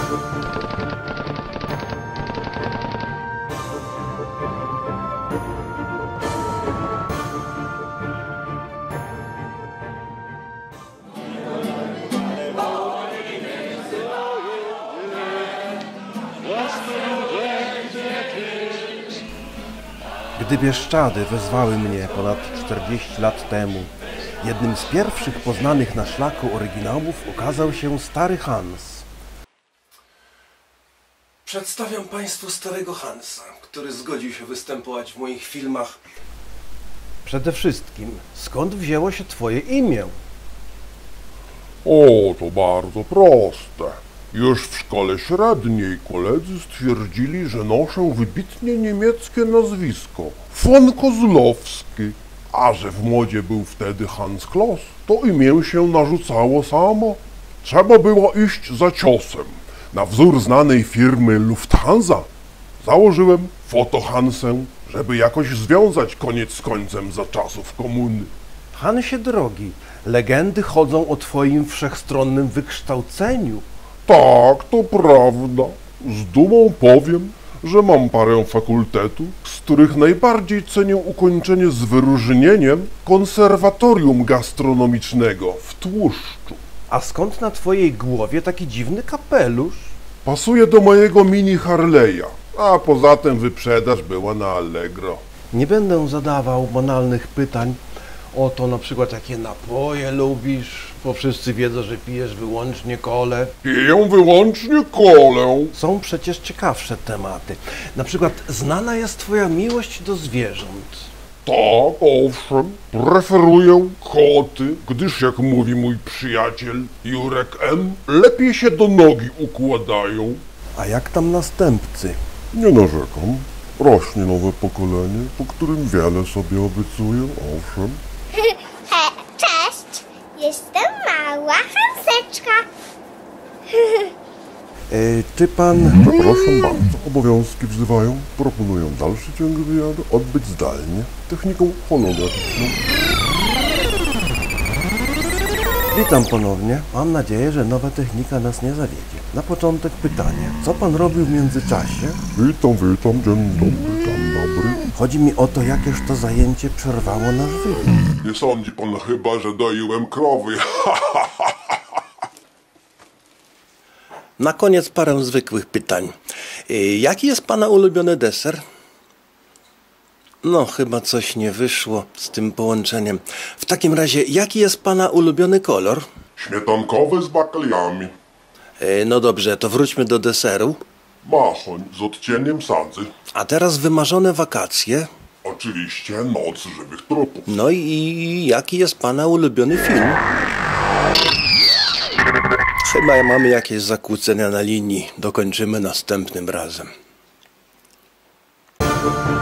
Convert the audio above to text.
Gdy Bieszczady wezwały mnie ponad 40 lat temu, jednym z pierwszych poznanych na szlaku oryginałów okazał się stary Hans. Przedstawiam Państwu starego Hansa, który zgodził się występować w moich filmach. Przede wszystkim, skąd wzięło się Twoje imię? O, to bardzo proste. Już w szkole średniej koledzy stwierdzili, że noszę wybitnie niemieckie nazwisko von Kozłowski, a że w modzie był wtedy Hans Kloss, to imię się narzucało samo. Trzeba było iść za ciosem. Na wzór znanej firmy Lufthansa założyłem Foto Hansę, żeby jakoś związać koniec z końcem za czasów komuny. Hansie drogi, legendy chodzą o Twoim wszechstronnym wykształceniu. Tak, to prawda. Z dumą powiem, że mam parę fakultetów, z których najbardziej cenię ukończenie z wyróżnieniem konserwatorium gastronomicznego w Tłuszczu. A skąd na Twojej głowie taki dziwny kapelusz? Pasuje do mojego mini Harley'a, a poza tym wyprzedaż była na Allegro. Nie będę zadawał banalnych pytań o to, na przykład jakie napoje lubisz, bo wszyscy wiedzą, że pijesz wyłącznie kolę. Piję wyłącznie kolę. Są przecież ciekawsze tematy. Na przykład znana jest Twoja miłość do zwierząt. Tak, owszem, preferuję koty, gdyż jak mówi mój przyjaciel Jurek M., lepiej się do nogi układają. A jak tam następcy? Nie narzekam. Rośnie nowe pokolenie, po którym wiele sobie obiecuję, owszem. Cześć, jestem mała Hanseczka. Czy pan... Przepraszam bardzo, obowiązki wzywają. Proponuję dalszy ciąg wywiadu odbyć zdalnie, techniką holograficzną. Witam ponownie. Mam nadzieję, że nowa technika nas nie zawiedzie. Na początek pytanie. Co pan robił w międzyczasie? Witam, dzień dobry. Chodzi mi o to, jakież to zajęcie przerwało nasz wywiad. Nie sądzi pan chyba, że doiłem krowy. Na koniec parę zwykłych pytań. Jaki jest pana ulubiony deser? No, chyba coś nie wyszło z tym połączeniem. W takim razie, jaki jest pana ulubiony kolor? Śmietankowy z bakaliami. No dobrze, to wróćmy do deseru. Machoń z odcieniem sadzy. A teraz wymarzone wakacje. Oczywiście Noc żywych trupów. No i jaki jest pana ulubiony film? Chyba mamy jakieś zakłócenia na linii. Dokończymy następnym razem.